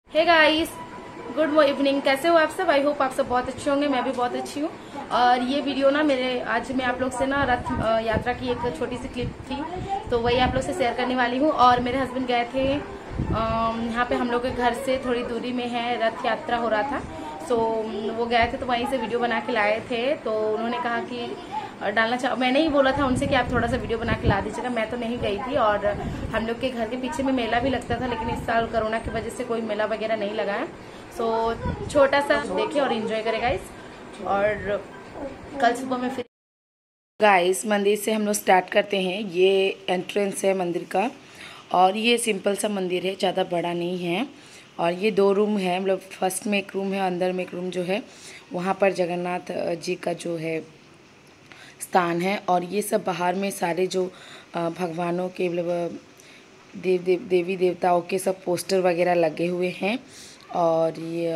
Hey guys, good evening. कैसे हो आप सब? आई होप आप सब बहुत अच्छे होंगे। मैं भी बहुत अच्छी हूँ। और ये वीडियो ना आज मैं आप लोग से ना रथ यात्रा की एक छोटी सी क्लिप थी, तो वही आप लोग से शेयर करने वाली हूँ। और मेरे हस्बैंड गए थे यहाँ पे, हम लोग के घर से थोड़ी दूरी में है, रथ यात्रा हो रहा था। सो वो गए थे तो वहीं से वीडियो बना के लाए थे। तो उन्होंने कहा कि डालना मैंने ही बोला था उनसे कि आप थोड़ा सा वीडियो बना के ला दीजिएगा। मैं तो नहीं गई थी। और हम लोग के घर के पीछे में मेला भी लगता था, लेकिन इस साल कोरोना की वजह से कोई मेला वगैरह नहीं लगा है। सो छोटा सा देखे और एंजॉय करें गाइस। और कल सुबह में फिर गाइस मंदिर से हम लोग स्टार्ट करते हैं। ये एंट्रेंस है मंदिर का, और ये सिंपल सा मंदिर है, ज़्यादा बड़ा नहीं है। और ये 2 रूम है, मतलब फर्स्ट में एक रूम है, अंदर में एक रूम जो है वहाँ पर जगन्नाथ जी का जो है स्थान है। और ये सब बाहर में सारे जो भगवानों के मतलब देवी देवताओं के सब पोस्टर वगैरह लगे हुए हैं। और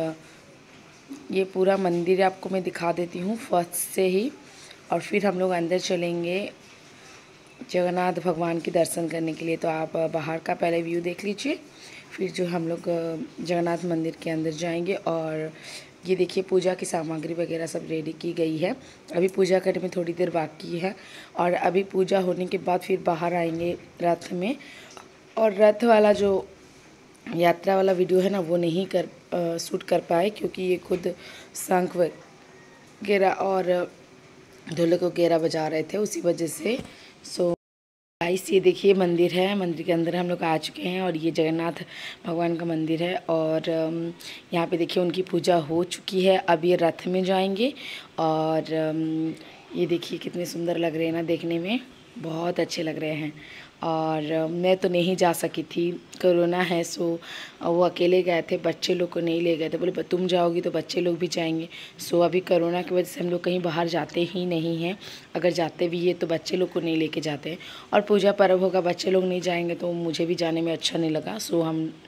ये पूरा मंदिर आपको मैं दिखा देती हूँ फर्स्ट से ही। और फिर हम लोग अंदर चलेंगे जगन्नाथ भगवान के दर्शन करने के लिए। तो आप बाहर का पहले व्यू देख लीजिए, फिर जो हम लोग जगन्नाथ मंदिर के अंदर जाएंगे। और ये देखिए पूजा की सामग्री वगैरह सब रेडी की गई है। अभी पूजा करने में थोड़ी देर बाकी है। और अभी पूजा होने के बाद फिर बाहर आएंगे रथ में। और रथ वाला जो यात्रा वाला वीडियो है ना, वो नहीं शूट कर पाए, क्योंकि ये खुद शंख वगैरह और ढोलक वगैरह बजा रहे थे, उसी वजह से। सो गाइस ये देखिए मंदिर है, मंदिर के अंदर हम लोग आ चुके हैं। और ये जगन्नाथ भगवान का मंदिर है। और यहाँ पे देखिए उनकी पूजा हो चुकी है। अब ये रथ में जाएंगे। और ये देखिए कितने सुंदर लग रहे हैं ना, देखने में बहुत अच्छे लग रहे हैं। और मैं तो नहीं जा सकी थी, कोरोना है। सो वो अकेले गए थे, बच्चे लोग को नहीं ले गए थे। बोले तुम जाओगी तो बच्चे लोग भी जाएंगे। सो अभी कोरोना की वजह से हम लोग कहीं बाहर जाते ही नहीं हैं। अगर जाते भी ये तो बच्चे लोग को नहीं लेके जाते हैं। और पूजा पर्व होगा, बच्चे लोग नहीं जाएंगे तो मुझे भी जाने में अच्छा नहीं लगा। सो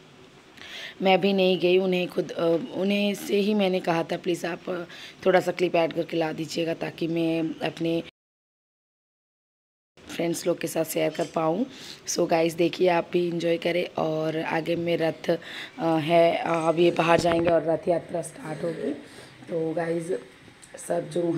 मैं भी नहीं गई। उन्हें से ही मैंने कहा था प्लीज़ आप थोड़ा सा क्लिप ऐड करके ला दीजिएगा, ताकि मैं अपने फ्रेंड्स लोग के साथ शेयर कर पाऊँ। सो गाइस देखिए आप भी इंजॉय करें। और आगे में रथ है, अब ये बाहर जाएंगे और रथ यात्रा स्टार्ट होगी। तो गाइस सब जो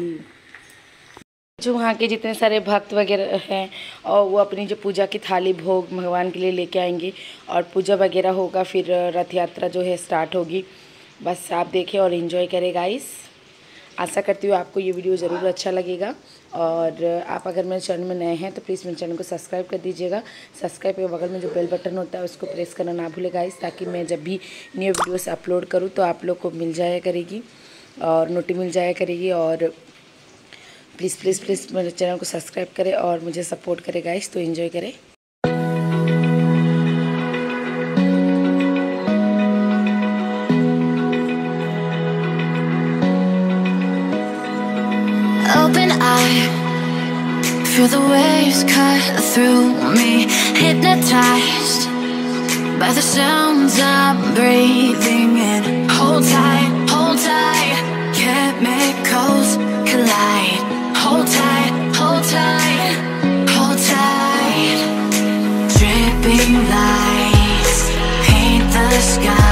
वहाँ के जितने सारे भक्त वगैरह हैं, और वो अपनी जो पूजा की थाली भोग भगवान के लिए लेके आएंगे। और पूजा वगैरह होगा, फिर रथ यात्रा जो है स्टार्ट होगी। बस आप देखें और इन्जॉय करें गाइस। आशा करती हूँ आपको ये वीडियो ज़रूर अच्छा लगेगा। और आप अगर मेरे चैनल में नए हैं तो प्लीज़ मेरे चैनल को सब्सक्राइब कर दीजिएगा। सब्सक्राइब के बगल में जो बेल बटन होता है उसको प्रेस करना ना भूलें गाइस, ताकि मैं जब भी न्यू वीडियोस अपलोड करूँ तो आप लोग को मिल जाया करेगी और नोटिफिकेशन मिल जाया करेगी। और प्लीज़ प्लीज़ प्लीज़ मेरे चैनल को सब्सक्राइब करें और मुझे सपोर्ट करें गाइस। तो एंजॉय करें। Open eye, feel the waves cut through me, hypnotized by the sounds I'm breathing in. Hold tight, chemicals collide. Hold tight, hold tight, hold tight. Dripping lights paint the sky.